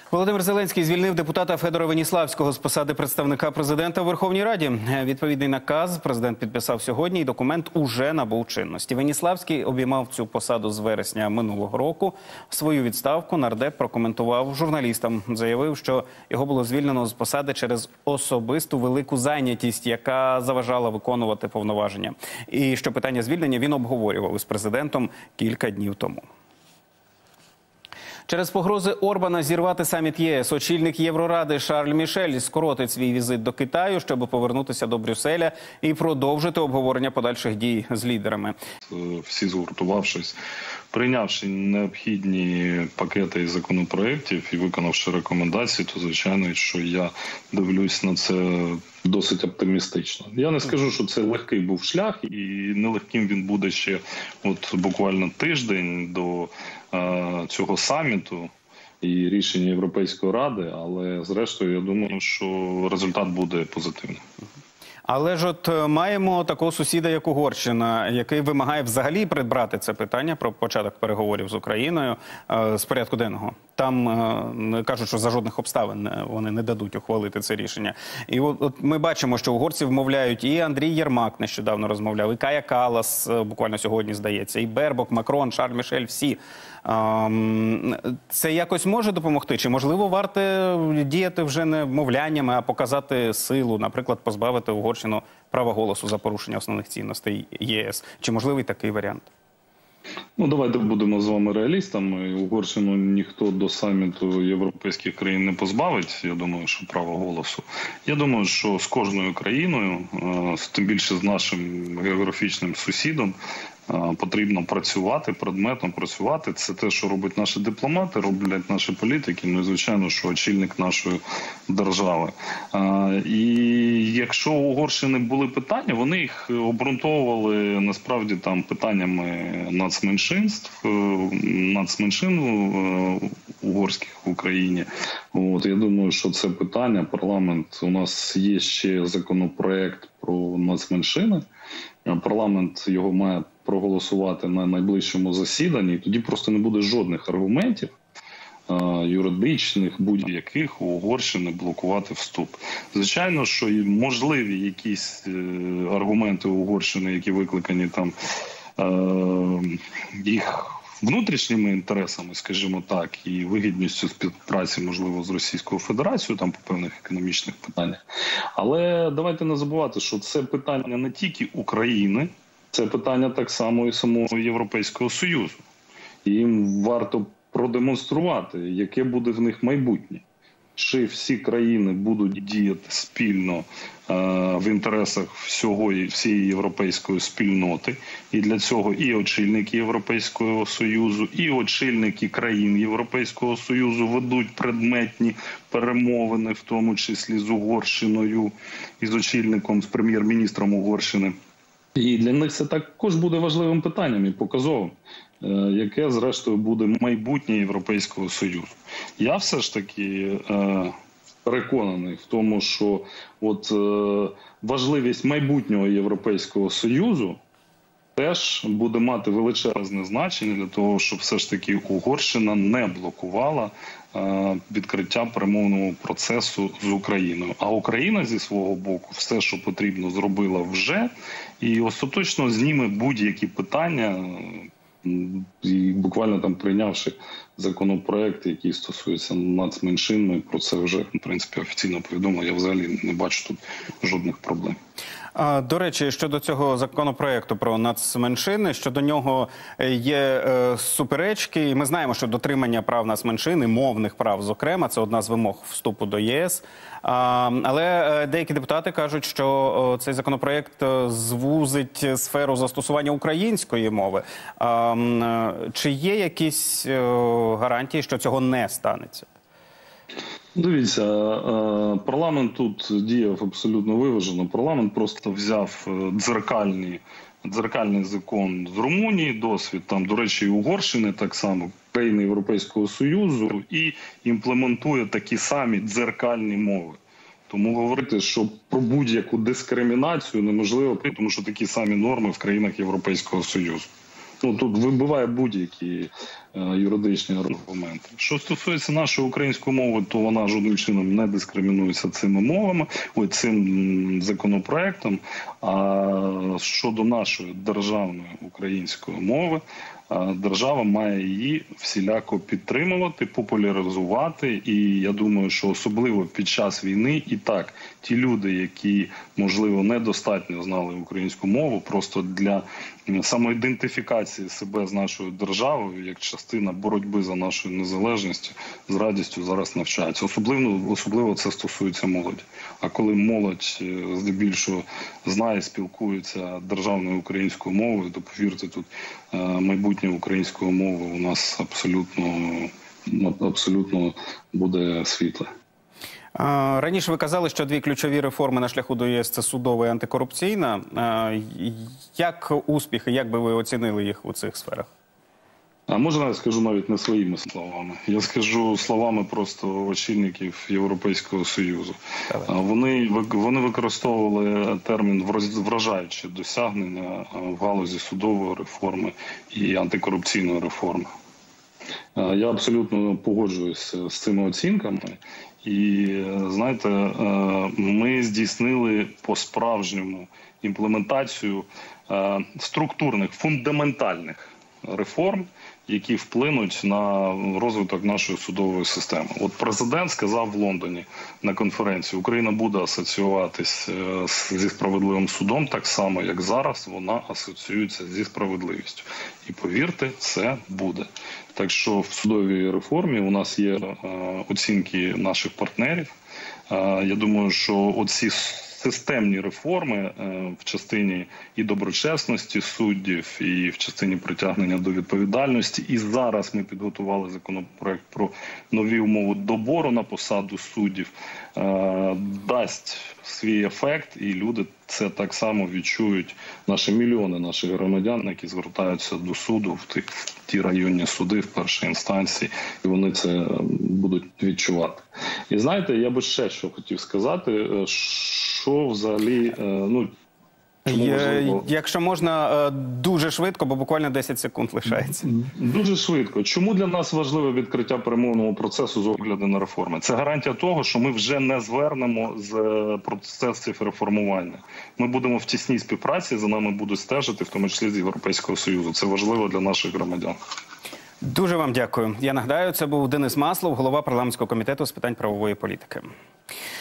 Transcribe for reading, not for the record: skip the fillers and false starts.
Володимир Зеленський звільнив депутата Федора Веніславського з посади представника президента у Верховній Раді. Відповідний наказ президент підписав сьогодні, і документ уже набув чинності. Веніславський обіймав цю посаду з вересня минулого року. Свою відставку нардеп прокоментував журналістам. Заявив, що його було звільнено з посади через особисту велику зайнятість, яка заважала виконувати повноваження. І що питання звільнення він обговорював із президентом кілька днів тому. Через погрози Орбана зірвати саміт ЄС очільник Євроради Шарль Мішель скоротить свій візит до Китаю, щоб повернутися до Брюсселя і продовжити обговорення подальших дій з лідерами. Всі згуртувавшись, прийнявши необхідні пакети із законопроєктів і виконавши рекомендації, то звичайно, що я дивлюсь на це досить оптимістично. Я не скажу, що це легкий був шлях, і нелегким він буде ще буквально тиждень до цього саміту і рішення Європейської Ради, але зрештою я думаю, що результат буде позитивним. Але ж маємо такого сусіда, як Угорщина, який вимагає взагалі прибрати це питання про початок переговорів з Україною з порядку денного. Там кажуть, що за жодних обставин вони не дадуть ухвалити це рішення. І от ми бачимо, що угорці вмовляють, і Андрій Єрмак нещодавно розмовляв, і Кая Каллас буквально сьогодні, здається, і Бербок, Макрон, Шарль Мішель, всі. Це якось може допомогти? Чи, можливо, варто діяти вже не вмовляннями, а показати силу, наприклад, позбавити Угорщину права голосу за порушення основних цінностей ЄС? Чи можливий такий варіант? Ну, давайте будемо з вами реалістами. Угорщину ніхто до саміту європейських країн не позбавить, я думаю, що право голосу. Я думаю, що з кожною країною, тим більше з нашим географічним сусідом, потрібно працювати, предметно працювати. Це те, що роблять наші дипломати, роблять наші політики, ну і, звичайно, що очільник нашої держави. І якщо у Угорщини були питання, вони їх обґрунтовували, насправді, там питаннями нацменшин угорських в Україні. Я думаю, що це питання, парламент, у нас є ще законопроект про нацменшини, парламент його має проголосувати на найближчому засіданні, і тоді просто не буде жодних аргументів юридичних, будь-яких у Угорщини блокувати вступ. Звичайно, що можливі якісь аргументи у Угорщини, які викликані там їх внутрішніми інтересами, скажімо так, і вигідністю співпраці, можливо, з Російською Федерацією, там по певних економічних питаннях. Але давайте не забувати, що це питання не тільки України, це питання так само і самого Європейського Союзу. І їм варто продемонструвати, яке буде в них майбутнє. Чи всі країни будуть діяти спільно в інтересах всієї європейської спільноти. І для цього і очільники Європейського Союзу, і очільники країн Європейського Союзу ведуть предметні перемовини, в тому числі з Угорщиною, і з очільником, з прем'єр-міністром Угорщини. І для них це також буде важливим питанням і показовим, яке, зрештою, буде майбутнє Європейського Союзу. Я все ж таки переконаний в тому, що важливість майбутнього Європейського Союзу теж буде мати величезне значення для того, щоб все ж таки Угорщина не блокувала відкриття перемовного процесу з Україною. А Україна зі свого боку все, що потрібно, зробила вже і остаточно зніме будь-які питання, і буквально там прийнявши законопроект, який стосується нацменшин, ми про це вже, в принципі, офіційно повідомили. Я взагалі не бачу тут жодних проблем. До речі, щодо цього законопроекту про нацменшини, щодо нього є суперечки. І ми знаємо, що дотримання прав нацменшин і мовних прав, зокрема, це одна з вимог вступу до ЄС. Але деякі депутати кажуть, що цей законопроект звузить сферу застосування української мови. Чи є якісь гарантії, що цього не станеться? Дивіться, парламент тут діяв абсолютно виважено. Парламент просто взяв дзеркальний закон з Румунії, досвід, там, до речі, і Угорщини так само, країни Європейського Союзу, і імплементує такі самі дзеркальні мови. Тому говорити, що про будь-яку дискримінацію неможливо, тому що такі самі норми в країнах Європейського Союзу. Тут вибиває будь-які юридичні аргументи. Що стосується нашої української мови, то вона жодним чином не дискримінується цими мовами, цим законопроектом. А щодо нашої державної української мови, держава має її всіляко підтримувати, популяризувати. І я думаю, що особливо під час війни і так ті люди, які, можливо, недостатньо знали українську мову, просто для самоідентифікації себе з нашою державою, як частина боротьби за нашу незалежність, з радістю зараз навчаються. Особливо це стосується молоді. А коли молодь здебільшого знає, спілкується державною українською мовою, то, повірте, тут майбутнє української мови у нас абсолютно буде світле. Раніше ви казали, що дві ключові реформи на шляху до ЄС – це судова і антикорупційна. Як успіхи, як би ви оцінили їх у цих сферах? А можна я скажу навіть не своїми словами? Я скажу словами просто очільників Європейського Союзу. Вони використовували термін «вражаючі досягнення» в галузі судової реформи і антикорупційної реформи. Я абсолютно погоджуюся з цими оцінками. І, знаєте, ми здійснили по-справжньому імплементацію структурних, фундаментальних реформ, які вплинуть на розвиток нашої судової системи. От президент сказав в Лондоні на конференції, Україна буде асоціюватись зі справедливим судом так само, як зараз вона асоціюється зі справедливістю. І повірте, це буде. Так що в судовій реформі у нас є оцінки наших партнерів. Я думаю, що оці системні реформи в частині і доброчесності суддів, і в частині притягнення до відповідальності. І зараз ми підготували законопроект про нові умови добору на посаду суддів. Дасть свій ефект, і люди це так само відчують, мільйони наших громадян, які звертаються до суду в ті районні суди в першій інстанції, і вони це будуть відчувати. І знаєте, я би ще що хотів сказати, що взагалі, якщо можна, дуже швидко, бо буквально 10 секунд лишається. Дуже швидко. Чому для нас важливе відкриття перемовного процесу з огляду на реформи? Це гарантія того, що ми вже не звернемо з процесів реформування. Ми будемо в тісній співпраці, за нами будуть стежити, в тому числі з Європейського Союзу. Це важливо для наших громадян. Дуже вам дякую. Я нагадаю, це був Денис Маслов, голова парламентського комітету з питань правової політики.